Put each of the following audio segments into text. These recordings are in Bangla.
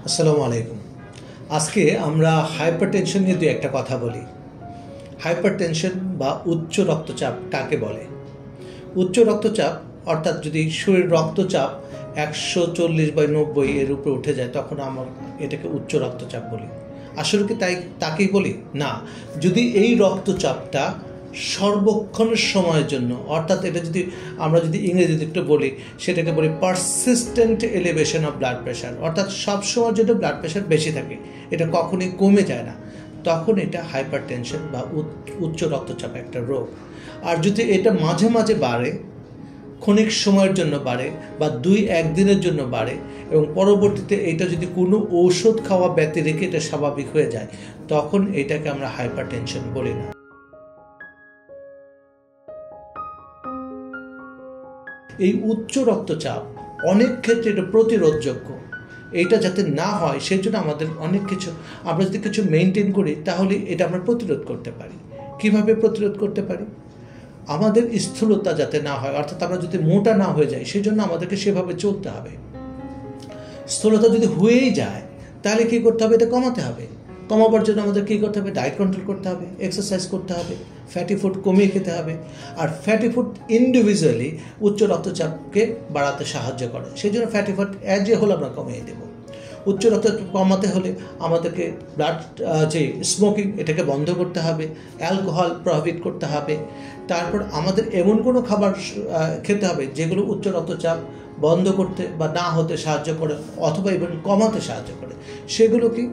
আসসালামু আলাইকুম। আজকে আমরা হাইপারটেনশন নিয়ে দুই একটা কথা বলি। হাইপারটেনশন বা উচ্চ রক্তচাপ কাকে বলে? উচ্চ রক্তচাপ অর্থাৎ যদি শরীর রক্তচাপ 140/90 এর উপরে উঠে যায় তখন আমরা এটাকে উচ্চ রক্তচাপ বলি। আসলে কি তাকেই বলি? না, যদি এই রক্তচাপটা সর্বক্ষণের সময়ের জন্য, অর্থাৎ এটা যদি আমরা ইংরেজিতে একটু বলি, সেটাকে বলি persistent elevation of blood pressure, অর্থাৎ সবসময়ের জন্য ব্লাড প্রেশার বেশি থাকে, এটা কখনোই কমে যায় না, তখন এটা হাইপারটেনশন বা উচ্চ রক্তচাপ একটা রোগ। আর যদি এটা মাঝে মাঝে বাড়ে, ক্ষণিক সময়ের জন্য বাড়ে বা 2-1 দিনের জন্য বাড়ে এবং পরবর্তীতে এটা যদি কোনো ঔষধ খাওয়া ব্যতি রেখে এটা স্বাভাবিক হয়ে যায়, তখন এটাকে আমরা হাইপারটেনশন বলি না। এই উচ্চ রক্তচাপ অনেক ক্ষেত্রে এটা প্রতিরোধযোগ্য। এইটা যাতে না হয় সেই জন্য আমাদের অনেক কিছু, আমরা যদি কিছু মেনটেন করি তাহলে এটা আমরা প্রতিরোধ করতে পারি। কিভাবে প্রতিরোধ করতে পারি? আমাদের স্থূলতা যাতে না হয়, অর্থাৎ আমরা যদি মোটা না হয়ে যাই, সেই জন্য আমাদেরকে সেভাবে চলতে হবে। স্থূলতা যদি হয়েই যায় তাহলে কী করতে হবে? এটা কমাতে হবে। কমাবার জন্য আমাদের কী করতে হবে? ডায়েট কন্ট্রোল করতে হবে, এক্সারসাইজ করতে হবে, ফ্যাটি ফুড কমিয়ে খেতে হবে। আর ফ্যাটি ফুড ইন্ডিভিজুয়ালি উচ্চ রক্তচাপকে বাড়াতে সাহায্য করে, সেই জন্য fatty food as a whole আমরা কমিয়ে দেব। উচ্চ রক্তচাপ কমাতে হলে আমাদেরকে যে স্মোকিং এটাকে বন্ধ করতে হবে, অ্যালকোহল প্রহিবিট করতে হবে। তারপর আমাদের এমন কোনো খাবার খেতে হবে যেগুলো উচ্চ রক্তচাপ বন্ধ করতে বা না হতে সাহায্য করে অথবা ইভেন কমাতে সাহায্য করে। সেগুলো কি?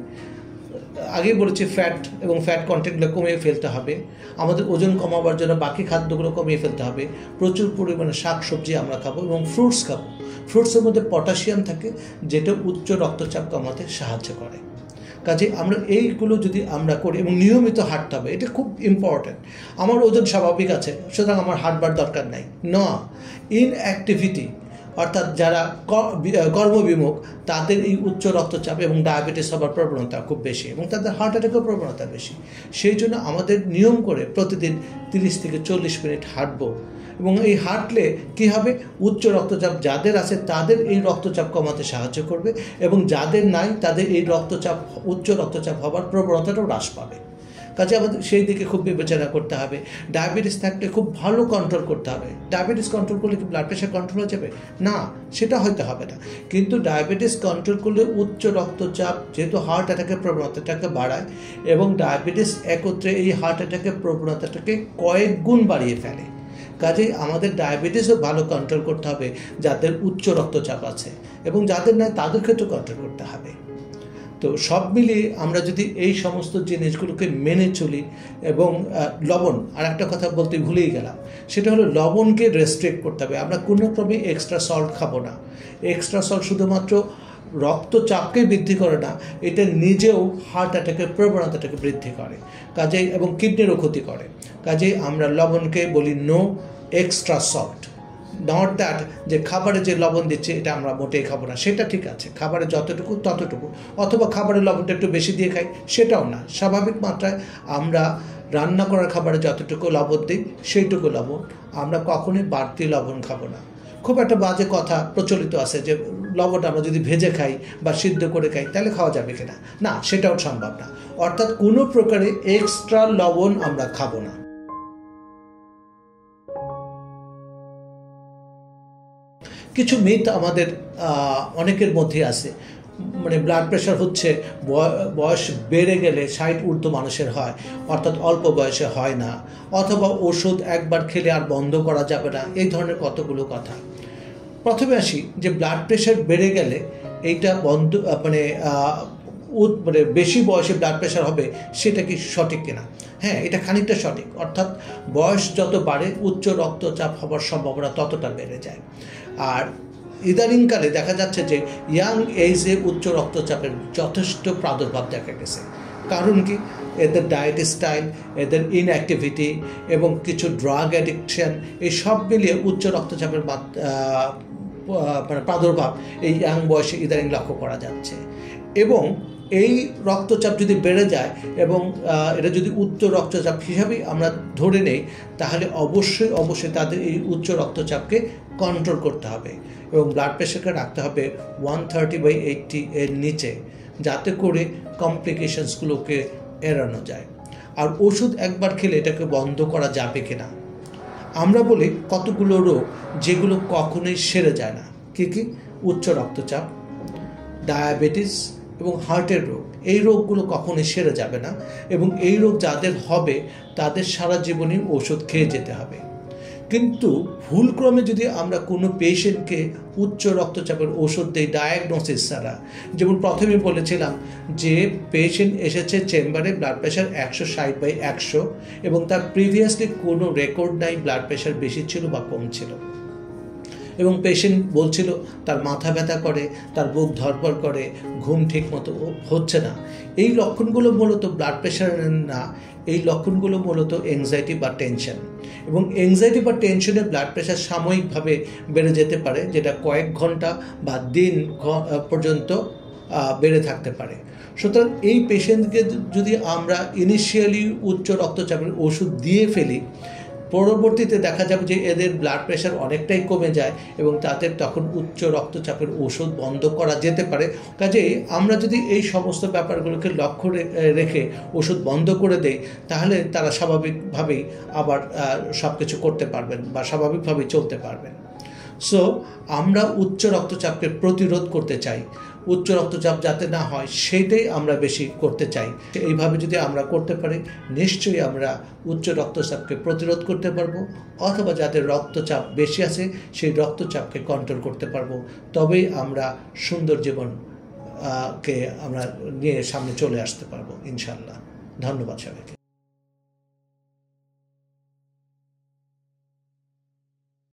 আগেই বলেছি, ফ্যাট এবং ফ্যাট কন্টেন্টগুলো কমিয়ে ফেলতে হবে। আমাদের ওজন কমাবার জন্য বাকি খাদ্যগুলো কমিয়ে ফেলতে হবে। প্রচুর পরিমাণে শাকসবজি আমরা খাবো এবং ফ্রুটস খাবো। ফ্রুটসের মধ্যে পটাশিয়াম থাকে, যেটা উচ্চ রক্তচাপ কমাতে সাহায্য করে। কাজে আমরা এইগুলো যদি আমরা করি এবং নিয়মিত হাঁটতে হবে, এটা খুব ইম্পর্ট্যান্ট। আমার ওজন স্বাভাবিক আছে সুতরাং আমার হাঁটবার দরকার নাই, না। ইনঅ্যাক্টিভিটি অর্থাৎ যারা কর্মবিমুখ, তাদের এই উচ্চ রক্তচাপ এবং ডায়াবেটিস হবার প্রবণতা খুব বেশি এবং তাদের হার্ট অ্যাটাকের প্রবণতা বেশি। সেই জন্য আমাদের নিয়ম করে প্রতিদিন 30 থেকে 40 মিনিট হাঁটবো। এবং এই হাঁটলে কী হবে? উচ্চ রক্তচাপ যাদের আছে তাদের এই রক্তচাপ কমাতে সাহায্য করবে এবং যাদের নাই তাদের এই উচ্চ রক্তচাপ হবার প্রবণতাটাও হ্রাস পাবে। কাজে আমাদের সেই দিকে খুব বিবেচনা করতে হবে। ডায়াবেটিস থাকলে খুব ভালো কন্ট্রোল করতে হবে। ডায়াবেটিস কন্ট্রোল করলে কি ব্লাড প্রেশার কন্ট্রোল হয়ে যাবে? না, সেটা হয়তো হবে না। কিন্তু ডায়াবেটিস কন্ট্রোল করলে উচ্চ রক্তচাপ, যেহেতু হার্ট অ্যাটাকের প্রবণতাটাকে বাড়ায়, এবং ডায়াবেটিস একত্রে এই হার্ট অ্যাটাকের প্রবণতাটাকে কয়েক গুণ বাড়িয়ে ফেলে। কাজেই আমাদের ডায়াবেটিসও ভালো কন্ট্রোল করতে হবে যাদের উচ্চ রক্তচাপ আছে, এবং যাদের নয় তাদের ক্ষেত্রে কন্ট্রোল করতে হবে। তো সব মিলিয়ে আমরা যদি এই সমস্ত জিনিসগুলোকে মেনে চলি, এবং লবণ, আর একটা কথা বলতে ভুলেই গেলাম, সেটা হলো লবণকে রেস্ট্রিক্ট করতে হবে। আমরা কোনো ক্রমে এক্সট্রা সল্ট খাবো না। এক্সট্রা সল্ট শুধুমাত্র রক্তচাপকে বৃদ্ধি করে না, এটা নিজেও হার্ট অ্যাটাকের প্রবণতাটাকে বৃদ্ধি করে, কাজেই এবং কিডনিরও ক্ষতি করে। কাজেই আমরা লবণকে বলি no extra salt. Not that যে খাবারে যে লবণ দিচ্ছে এটা আমরা মোটেই খাবো না, সেটা ঠিক আছে, খাবারে যতটুকু ততটুকু, অথবা খাবারের লবণটা একটু বেশি দিয়ে খাই, সেটাও না। স্বাভাবিক মাত্রায় আমরা রান্না করার খাবারে যতটুকু লবণ দিই সেইটুকু লবণ, আমরা কখনোই বাড়তি লবণ খাবো না। খুব একটা বাজে কথা প্রচলিত আছে যে লবণটা আমরা যদি ভেজে খাই বা সিদ্ধ করে খাই তাহলে খাওয়া যাবে কিনা, না, সেটাও সম্ভব না। অর্থাৎ কোনো প্রকারে এক্সট্রা লবণ আমরা খাবো না। কিছু মিথ আমাদের অনেকের মধ্যে আছে, মানে ব্লাড প্রেশার হচ্ছে বয়স বেড়ে গেলে 60 ঊর্ধ্ব মানুষের হয়, অর্থাৎ অল্প বয়সে হয় না, অথবা ওষুধ একবার খেলে আর বন্ধ করা যাবে না, এই ধরনের কতগুলো কথা। প্রথমে আসি যে ব্লাড প্রেশার বেড়ে গেলে এইটা মানে বেশি বয়সে ব্লাড প্রেশার হবে, সেটা কি সঠিক কিনা? হ্যাঁ, এটা খানিকটা সঠিক। অর্থাৎ বয়স যত বাড়ে উচ্চ রক্তচাপ হবার সম্ভাবনা ততটা বেড়ে যায়। আর ইদানিংকালে দেখা যাচ্ছে যে ইয়াং এজে উচ্চ রক্তচাপের যথেষ্ট প্রাদুর্ভাব দেখা গেছে। কারণ কি? এদের ডায়েট স্টাইল, এদের ইনঅ্যাক্টিভিটি এবং কিছু ড্রাগ অ্যাডিকশন, এই সব মিলিয়ে উচ্চ রক্তচাপের প্রাদুর্ভাব এই ইয়াং বয়সে ইদানিং লক্ষ্য করা যাচ্ছে। এবং এই রক্তচাপ যদি বেড়ে যায় এবং এটা যদি উচ্চ রক্তচাপ হিসাবেই আমরা ধরে নেই, তাহলে অবশ্যই তাদের এই উচ্চ রক্তচাপকে কন্ট্রোল করতে হবে এবং ব্লাড প্রেশারকে রাখতে হবে 130/80 এর নিচে। যাতে করে কমপ্লিকেশনসগুলোকে এড়ানো যায়। আর ওষুধ একবার খেলে এটাকে বন্ধ করা যাবে কিনা। আমরা বলি কতগুলো রোগ যেগুলো কখনোই সেরে যায় না। কী কী? উচ্চ রক্তচাপ, ডায়াবেটিস এবং হার্টের রোগ। এই রোগগুলো কখনোই সেরে যাবে না এবং এই রোগ যাদের হবে তাদের সারা জীবনই ওষুধ খেয়ে যেতে হবে। কিন্তু ভুলক্রমে যদি আমরা কোনো পেশেন্টকে উচ্চ রক্তচাপের ওষুধ দেই ডায়াগনোসিস ছাড়া, যেমন প্রথমে বলেছিলাম যে পেশেন্ট এসেছে চেম্বারে ব্লাড প্রেশার 160/100 এবং তার প্রিভিয়াসলি কোনো রেকর্ড নাই ব্লাড প্রেশার বেশি ছিল বা কম ছিল, এবং পেশেন্ট বলছিল তার মাথা ব্যথা করে, তার বুক ধড়ফড় করে, ঘুম ঠিক মতো হচ্ছে না। এই লক্ষণগুলো মূলত ব্লাড প্রেশারের না, এই লক্ষণগুলো মূলত এংজাইটি বা টেনশন, এবং এংজাইটি বা টেনশনে ব্লাড প্রেশার সাময়িকভাবে বেড়ে যেতে পারে, যেটা কয়েক ঘন্টা বা দিন পর্যন্ত বেড়ে থাকতে পারে। সুতরাং এই পেশেন্টকে যদি আমরা ইনিশিয়ালি উচ্চ রক্তচাপের ওষুধ দিয়ে ফেলি, পরবর্তীতে দেখা যাবে যে এদের ব্লাড প্রেশার অনেকটাই কমে যায় এবং তাদের তখন উচ্চ রক্তচাপের ওষুধ বন্ধ করা যেতে পারে। কাজেই আমরা যদি এই সমস্ত ব্যাপারগুলোকে লক্ষ্য রেখে ওষুধ বন্ধ করে দেই, তাহলে তারা স্বাভাবিকভাবেই আবার সব কিছু করতে পারবেন বা স্বাভাবিকভাবেই চলতে পারবেন। সো আমরা উচ্চ রক্তচাপকে প্রতিরোধ করতে চাই, উচ্চ রক্তচাপ যাতে না হয় সেইটাই আমরা বেশি করতে চাই। এইভাবে যদি আমরা করতে পারি, নিশ্চয়ই আমরা উচ্চ রক্তচাপকে প্রতিরোধ করতে পারবো, অথবা যাদের রক্তচাপ বেশি আছে সেই রক্তচাপকে কন্ট্রোল করতে পারবো। তবেই আমরা সুন্দর জীবন কে আমরা নিয়ে সামনে চলে আসতে পারবো ইনশাল্লাহ। ধন্যবাদ সবাইকে।